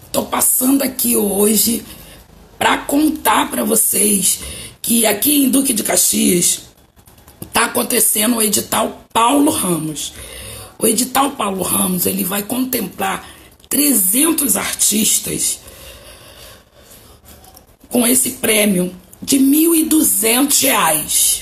Tô passando aqui hoje para contar para vocês que aqui em Duque de Caxias tá acontecendo o edital Paulo Ramos. O edital Paulo Ramos, ele vai contemplar 300 artistas com esse prêmio de R$ 1.200.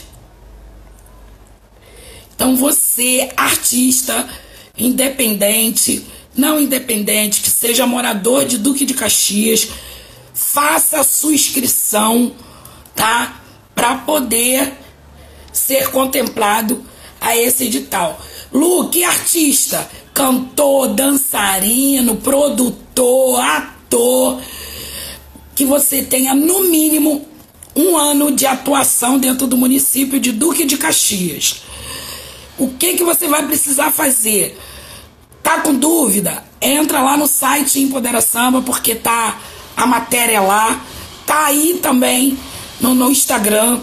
Então você, artista, independente, não independente, que seja morador de Duque de Caxias, faça a sua inscrição, tá? Para poder ser contemplado a esse edital. Lu, que artista? Cantor, dançarino, produtor, ator, que você tenha no mínimo 1 ano de atuação dentro do município de Duque de Caxias. O que você vai precisar fazer? Tá com dúvida? Entra lá no site Empodera Samba, porque tá a matéria lá. Tá aí também no Instagram,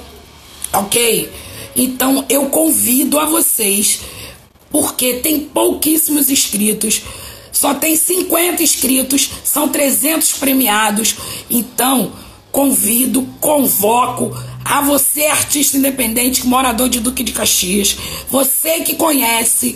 ok? Então eu convido a vocês, porque tem pouquíssimos inscritos. Só tem 50 inscritos, são 300 premiados. Então convido, convoco a você, artista independente, morador de Duque de Caxias, você que conhece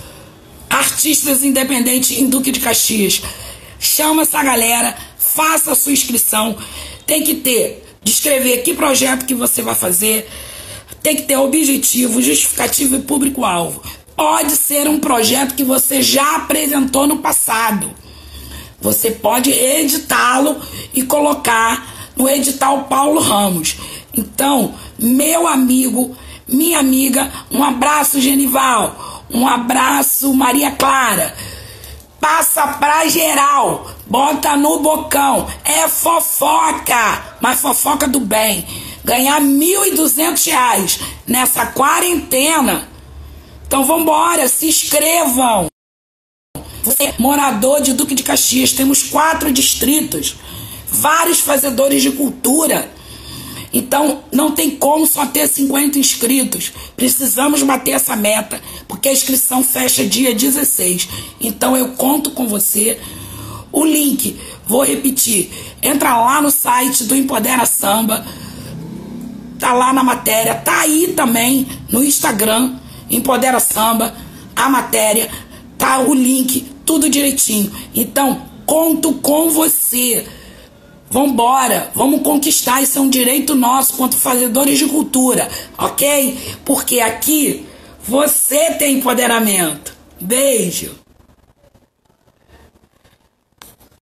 artistas independentes em Duque de Caxias, chama essa galera, faça a sua inscrição. Tem que descrever que projeto que você vai fazer, tem que ter objetivo, justificativo e público-alvo. Pode ser um projeto que você já apresentou no passado. Você pode editá-lo e colocar no edital Paulo Ramos. Então, meu amigo, minha amiga, um abraço, Genival, um abraço, Maria Clara. Passa pra geral, bota no bocão. É fofoca, mas fofoca do bem. Ganhar R$ 1.200 nessa quarentena. Então vambora, se inscrevam. Você, morador de Duque de Caxias, temos 4 distritos, vários fazedores de cultura. Então não tem como só ter 50 inscritos. Precisamos bater essa meta, porque a inscrição fecha dia 16. Então eu conto com você. O link, vou repetir, entra lá no site do Empodera Samba, tá lá na matéria, tá aí também no Instagram, Empodera Samba, a matéria, tá o link, tudo direitinho. Então conto com você. Vambora, vamos conquistar, isso é um direito nosso quanto fazedores de cultura, ok? Porque aqui você tem empoderamento. Beijo!